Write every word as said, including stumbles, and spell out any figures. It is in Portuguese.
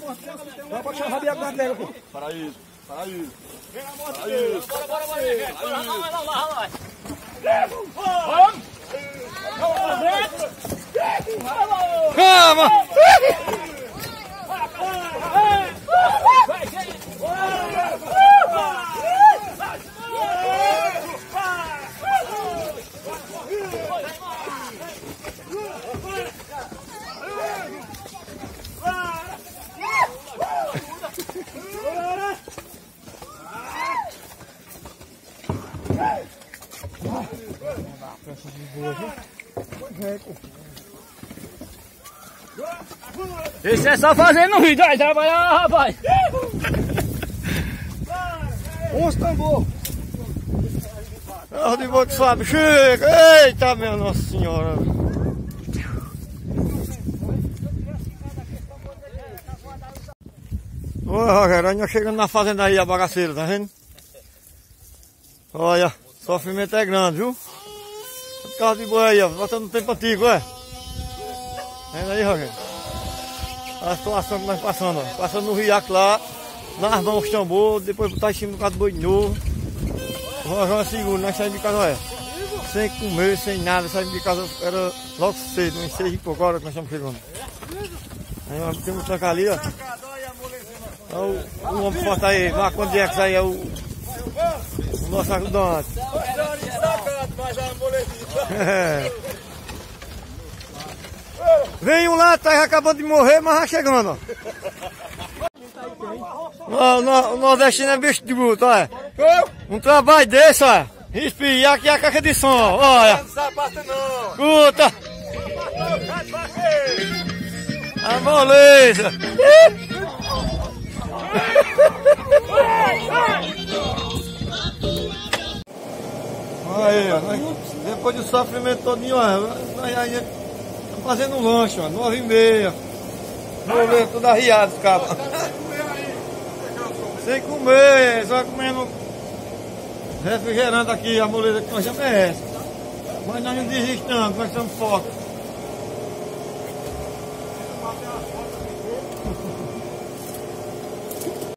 Vai baixar o rabia com a pega, pô. Para isso, para isso. Vem na moto dele. Bora, bora, bora, bora. Bora, vai lá, vai lá, vai. Calma! Esse é só fazendo vídeo, vai trabalhar, rapaz. Os tambor. Carro de Volkswagen, chega! Eita, minha Nossa Senhora! Ô, Rogério, nós chegando na fazenda aí, a bagaceira, tá vendo? Olha, o sofrimento é grande, viu? Carro de boi aí, ó, botando no tempo antigo, é? Vendo aí, Rogério? A situação que nós passando, ó. Passando no riacho lá, nas mãos os tambor, depois botar em cima do carro do boi de novo. O Rojão é seguro, nós saímos de casa, olha. Sem comer, sem nada, saímos de casa, era logo cedo, umas seis e pouco horas que nós estamos chegando. Aí nós temos que trancar ali, ó. Olha o, o homem forte aí, lá quando é que sai é o, o nosso ajudante. É. Vem um lá, tá acabando de morrer, mas já chegando, ó. O, o nordestino é bicho de bruto, olha. Um trabalho desse, olha. Respira, aqui é a caixa de som, olha. Escuta. A moleza. Aí, ó, nós, depois do sofrimento todinho, ó, nós aí estamos fazendo um lanche, ó, nove e meia. Vou ver tudo arriado, os cabos. Sem comer, só comendo refrigerante aqui, a moleza que nós já merece. Mas nós não desistamos, nós estamos fortes.